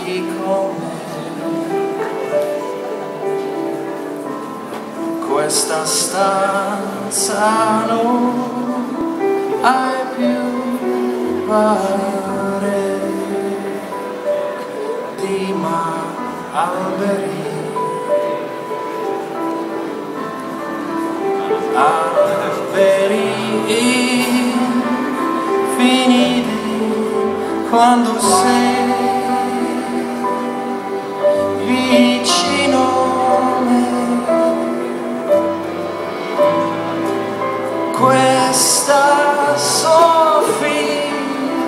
con me. Questa stanza non hai più pareti ma alberi, alberi infiniti quando sei vicino a me. Questa soffia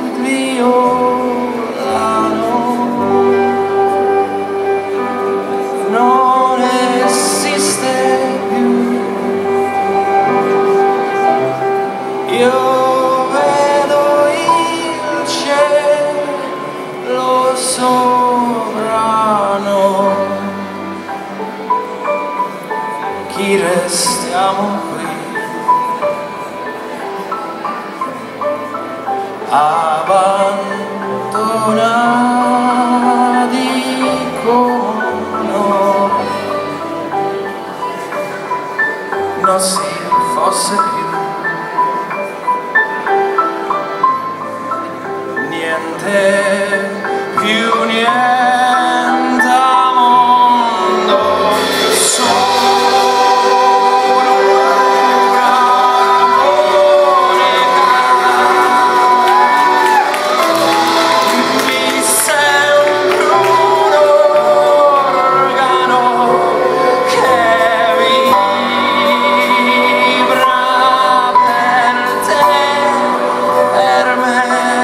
violano non esiste più. Io vedo il cielo sovrano. Chi restiamo qui abbandonati come noi, non si fosse più niente, più niente al mondo, solo un'armonica. Mi sembra un organo che vibra per te, per me.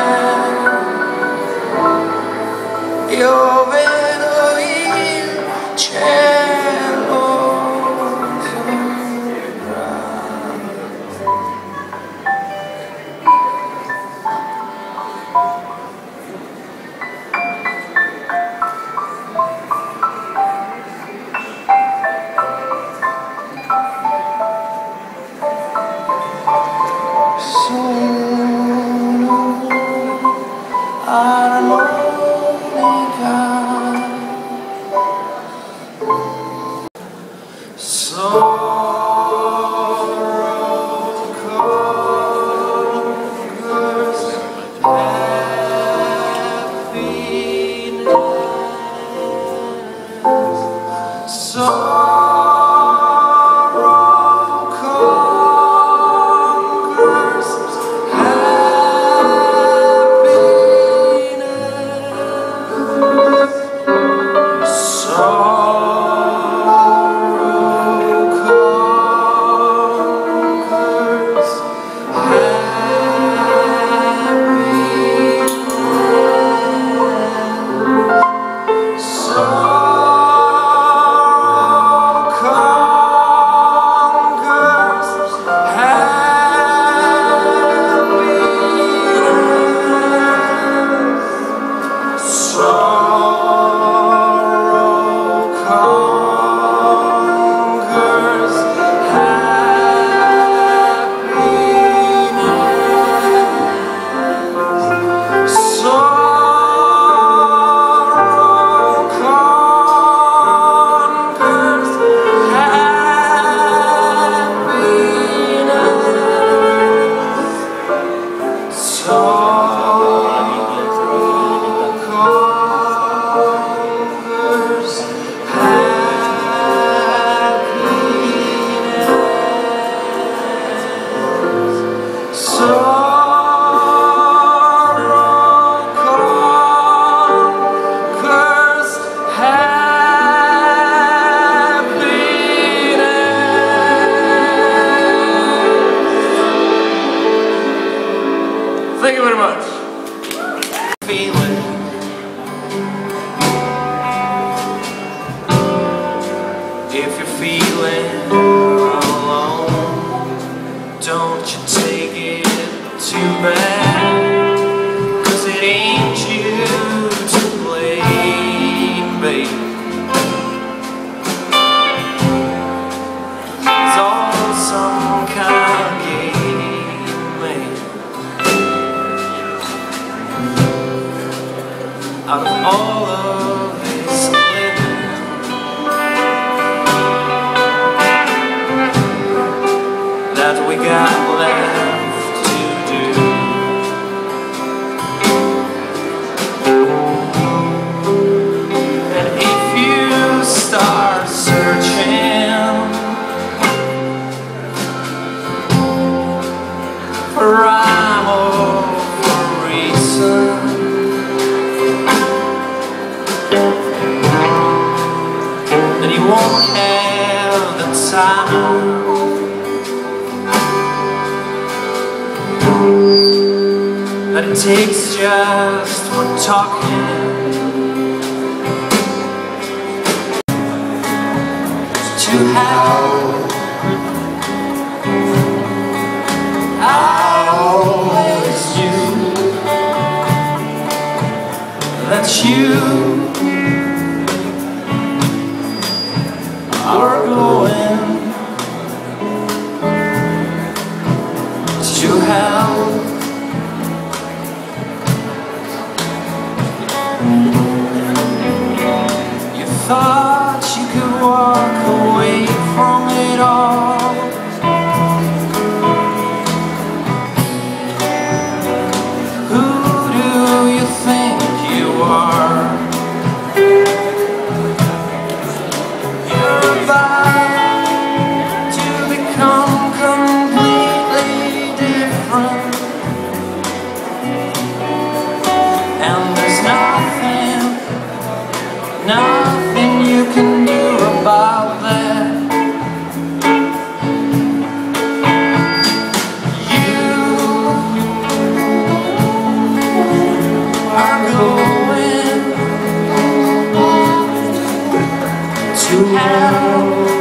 Io vedo il cielo sopra. Sono armonica, sorrow conquers happiness. Sorrow conquers happiness. Sorrow conquers happiness. Sorrow conquers happiness. Sorrow conquers happiness. Sorrow conquers happiness. Sorrow conquers happiness. Sorrow conquers happiness. Thank you very much. Feeling. If you're feeling alone, don't you take it too bad, 'cause it ain't you to blame, babe. It's all some kind of game, man. Out of all of got left to do. And if you start searching for rhyme or for reason, then you won't have the time that it takes just for talking to have. I always knew that you are going to hell. You thought you could walk away from it all. Who do you think you are? You're about to become completely different, and there's nothing you can do about that. You are going to hell.